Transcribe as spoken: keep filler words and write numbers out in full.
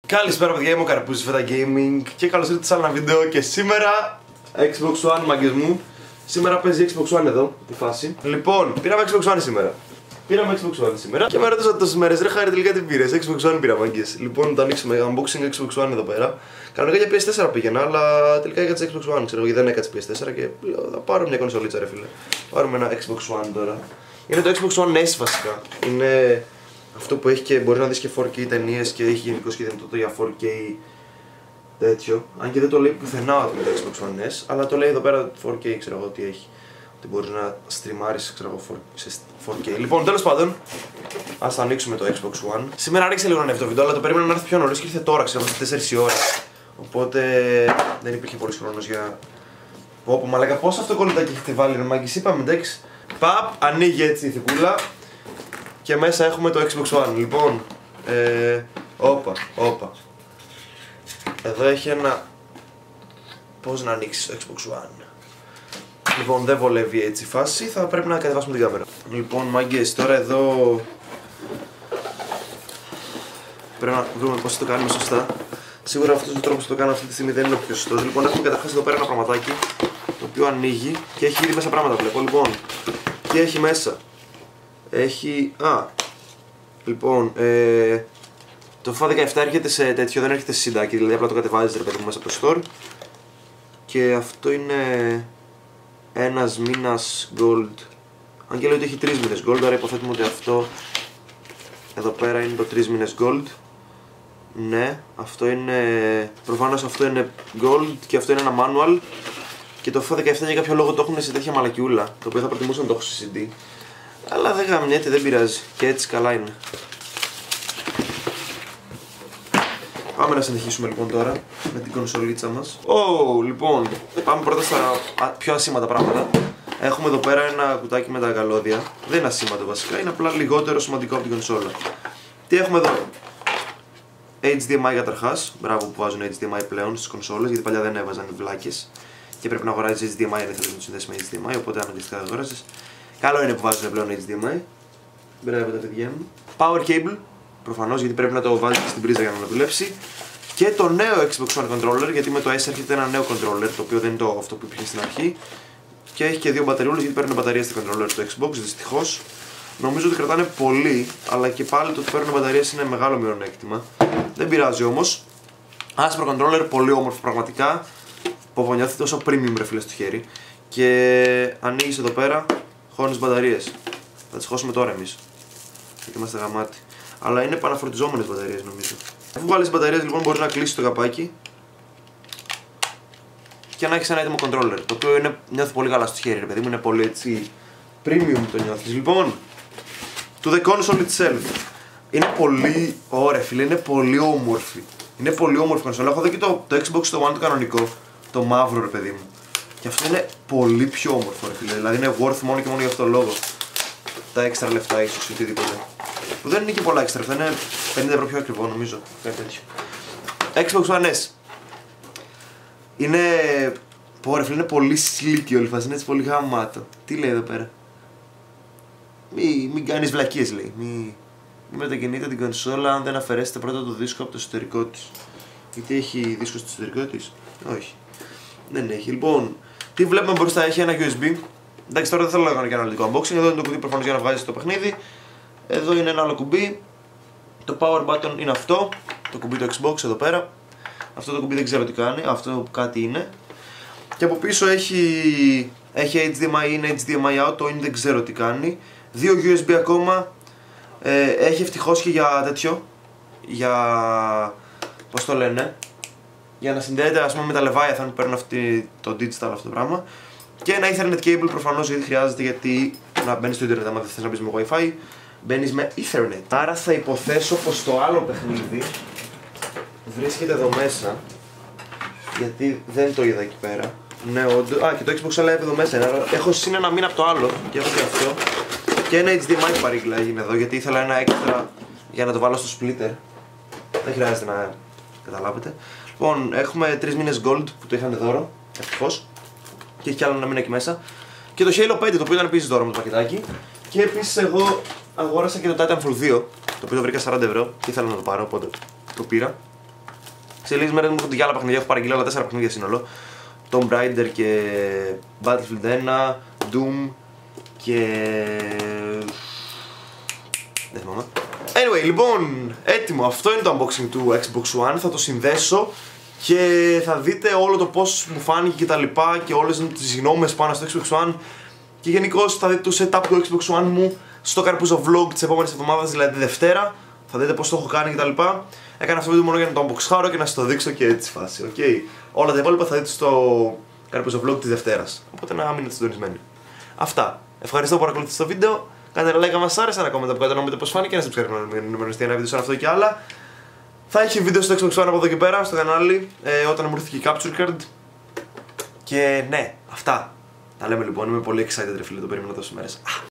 Καλησπέρα παιδιά, είμαι ο Καρπούζης Φέτα Gaming και καλώς ήρθατε σε άλλο ένα βίντεο. Και σήμερα Xbox One, μάγκες μου. Σήμερα παίζει Xbox One εδώ, τη φάση. Λοιπόν, πήραμε Xbox One σήμερα. Πήραμε Xbox One σήμερα και με ρωτήσατε τόσες μέρες, ρε Χάρη, τελικά τι πήρες? Xbox One πήρα, μάγκες. Λοιπόν, το ανοίξουμε, unboxing Xbox One εδώ πέρα. Κανονικά για πι ες φορ πήγαινα, αλλά τελικά έκατσε Xbox One, ξέρω, γιατί δεν έκατσε πι ες φορ και λέω, θα πάρω μια κονσολίτσα, ρε φίλε. Πάρουμε ένα Xbox One τώρα. Είναι το Xbox One S βασικά. Είναι αυτό που έχει και μπορεί να δεις και φορ κέι ταινίες και έχει γενικώς και δυνατότητα για φορ κέι τέτοιο. Αν και δεν το λέει πουθενά με το Xbox One S, αλλά το λέει εδώ πέρα φορ κέι, ξέρω εγώ τι έχει. Ότι μπορείς να στριμάρεις, ξέρω εγώ, σε φορ κέι. Λοιπόν, τέλος πάντων, ας το ανοίξουμε το Xbox One. Σήμερα άρχισε λίγο να ανέβει το βίντεο, αλλά το περίμενα να έρθει πιο νωρίς και ήρθε τώρα, ξέρω, στις τέσσερις η ώρα. Οπότε δεν υπήρχε πολύς χρόνος για. Πω πω μαλάκα, πώς αυτό κολλητάκι έχετε βάλει, ρε μάγκες? Είπαμε, εντάξει. Παπ, ανοίγει έτσι η θικούλα. Και μέσα έχουμε το Xbox One. Λοιπόν, ε, όπα, όπα. Εδώ έχει ένα. Πώς να ανοίξεις το Xbox One? Λοιπόν, δεν βολεύει έτσι η φάση, θα πρέπει να κατεβάσουμε την κάμερα. Λοιπόν, μάγκες, τώρα εδώ πρέπει να βρούμε πώς θα το κάνουμε σωστά. Σίγουρα αυτός ο τρόπος που το κάνω αυτή τη στιγμή δεν είναι ο πιο σωστός. Λοιπόν, έχουμε καταρχάς εδώ πέρα ένα πραγματάκι το οποίο ανοίγει και έχει ήδη μέσα πράγματα, βλέπω. Λοιπόν, τι έχει μέσα? Έχει. Α, λοιπόν, ε, το FIFA δεκαεπτά έρχεται σε τέτοιο, δεν έρχεται σε συντάκι, δηλαδή απλά το κατεβάζεις, ρε παιδί μου, μέσα από το store. Και αυτό είναι ένας μήνας gold. Αν και λέει ότι έχει τρεις μήνες gold, άρα υποθέτουμε ότι αυτό εδώ πέρα είναι το τρεις μήνες gold. Ναι, αυτό είναι. Προφανώς αυτό είναι gold και αυτό είναι ένα manual. Και το FIFA δεκαεπτά για κάποιο λόγο το έχουν σε τέτοια μαλακιούλα, το οποίο θα προτιμούσα να το έχω σε σι ντι. Αλλά δεν γαμιέται, δεν πειράζει. Και έτσι καλά είναι. Πάμε να συνεχίσουμε λοιπόν τώρα με την κονσολίτσα μας. Oh, λοιπόν, πάμε πρώτα στα πιο ασήμαντα πράγματα. Έχουμε εδώ πέρα ένα κουτάκι με τα καλώδια. Δεν είναι ασήμαντο βασικά, είναι απλά λιγότερο σημαντικό από την κονσόλα. Τι έχουμε εδώ? έιτς ντι εμ άι καταρχάς. Μπράβο που βάζουν έιτς ντι εμ άι πλέον στις κονσόλες, γιατί παλιά δεν έβαζαν βλάκες. Και πρέπει να αγοράζεις έιτς ντι εμ άι αν ήθελες να το συνδέσεις με έιτς ντι εμ άι, οπότε αναγκαστικά δεν αγοράζεις. Καλό είναι που βάζουν πλέον έιτς ντι εμ άι. Μπράβο τα παιδιά μου. Power cable, προφανώς, γιατί πρέπει να το βάλεις στην πρίζα για να δουλέψει. Και το νέο Xbox One controller, γιατί με το S έρχεται ένα νέο controller, το οποίο δεν είναι το αυτό που υπήρχε στην αρχή. Και έχει και δύο μπαταριούλες, γιατί παίρνουν μπαταρία στο controller του Xbox, δυστυχώς. Νομίζω ότι κρατάνε πολύ, αλλά και πάλι το ότι παίρνουν μπαταρίες είναι μεγάλο μειονέκτημα. Δεν πειράζει όμως. Άσπρο controller, πολύ όμορφο πραγματικά. Που νιώθει τόσο premium, ρε φίλε, στο χέρι. Και ανοίγεις εδώ πέρα, χώνεις μπαταρίες. Θα τις χώσουμε τώρα εμείς, γιατί είμαστε γαμάτι. Αλλά είναι επαναφορτιζόμενες μπαταρίες νομίζω. Αφού βάλεις μπαταρίες λοιπόν μπορείς να κλείσεις το καπάκι και να έχεις ένα έτοιμο controller, το οποίο είναι, νιώθει πολύ καλά στο χέρι, ρε παιδί μου, είναι πολύ έτσι premium το νιώθεις. Λοιπόν, to the console itself. Είναι πολύ ωραία φίλε, είναι πολύ όμορφη. Είναι πολύ όμορφη κονσόλα. Έχω δει και το, το Xbox το One το κανονικό, το μαύρο, ρε παιδί μου. Και αυτό είναι πολύ πιο όμορφο, ρε φίλε. Δηλαδή είναι worth μόνο και μόνο για αυτό το λόγο. Τα έξτρα λεφτά ίσως ή οτιδήποτε. Που δεν είναι και πολλά έξτρα λεφτά, είναι πενήντα ευρώ πιο ακριβό νομίζω. Κάτι τέτοιο. Xbox One S. Είναι. Πω ρε φίλε, είναι πολύ sleek όλη η φάση, είναι έτσι πολύ γαμάτο. Τι λέει εδώ πέρα? Μη, μην κάνεις βλακίες λέει. Μη, μη μετακινείτε την κονσόλα αν δεν αφαιρέσετε πρώτα το δίσκο από το εσωτερικό της. Γιατί έχει δίσκο στο εσωτερικό της? Όχι. Δεν έχει. Λοιπόν, τι βλέπουμε μπροστά? Έχει ένα γιου ες μπι. Εντάξει, τώρα δεν θέλω να κάνω και ένα αναλυτικό unboxing. Εδώ είναι το κουμπί προφανώς για να βγάζεις το παιχνίδι. Εδώ είναι ένα άλλο κουμπί. Το power button είναι αυτό. Το κουμπί του Xbox εδώ πέρα. Αυτό το κουμπί δεν ξέρω τι κάνει. Αυτό κάτι είναι. Και από πίσω έχει, έχει έιτς ντι εμ άι in, έιτς ντι εμ άι out. Το in δεν ξέρω τι κάνει. Δύο γιου ες μπι ακόμα. Ε, έχει ευτυχώς και για τέτοιο. Για. Πώς το λένε? Για να συνδέεται ας πούμε με τα Leviathan που παίρνουν αυτή, το digital αυτό το πράγμα. Και ένα Ethernet cable προφανώς, γιατί χρειάζεται, γιατί να μπαίνεις στο ίντερνετ άμα δεν θες να μπεις με Wi-Fi, μπαίνεις με Ethernet. Άρα θα υποθέσω πως το άλλο παιχνίδι βρίσκεται εδώ μέσα, γιατί δεν το είδα εκεί πέρα. Ναι, όντως. Α, και το Xbox Live εδώ μέσα είναι. Έχω συν ένα μήνα από το άλλο και έχω και αυτό. Και ένα έιτς ντι εμ άι παρήγγειλα έγινε εδώ, γιατί ήθελα ένα έξτρα για να το βάλω στο splitter. Δεν χρειάζεται να καταλάβετε. Λοιπόν, έχουμε τρεις μήνες gold που το είχαν δώρο, ευτυχώς. Και έχει κι άλλο ένα μήνα εκεί μέσα. Και το Halo πέντε, το οποίο ήταν επίσης δώρο με το πακετάκι. Και επίσης εγώ αγόρασα και το Titanfall δύο, το οποίο το βρήκα σαράντα ευρώ και ήθελα να το πάρω, οπότε το πήρα. Σε λίγες μέρες μου έρχονται και άλλα παιχνίδια. Έχω παραγγείλει άλλα τέσσερα παιχνίδια σύνολο. Tomb Raider και Battlefield ένα, Doom και... δεν θυμάμαι. Anyway, λοιπόν, έτοιμο. Αυτό είναι το unboxing του Xbox One. Θα το συνδέσω και θα δείτε όλο το πώς μου φάνηκε και τα λοιπά και όλες τις γνώμες πάνω στο Xbox One. Και γενικώς θα δείτε το setup του Xbox One μου στο Καρπούζο Vlog της επόμενης εβδομάδας, δηλαδή τη Δευτέρα. Θα δείτε πώς το έχω κάνει κτλ. Έκανα αυτό το βίντεο μόνο για να το unboxάρω και να σας το δείξω και έτσι φάση. Okay. Όλα τα υπόλοιπα θα δείτε στο Καρπούζο Vlog της Δευτέρας. Οπότε να μείνετε συντονισμένοι. Αυτά. Ευχαριστώ που παρακολουθήσατε το βίντεο. Κάντε ένα like αν μας άρεσε, ένα comment από κάτω να μου πείτε πώς φάνηκε, ένα subscribe να μην ενημερώνεστε ένα βίντεο σαν αυτό και άλλα. Θα έχει βίντεο στο Xbox One από εδώ και πέρα στο κανάλι ε, όταν μου έρθει και η Capture Card. Και ναι, αυτά. Τα λέμε λοιπόν, είμαι πολύ excited ρε φίλε, το περίμενα τόσες μέρες.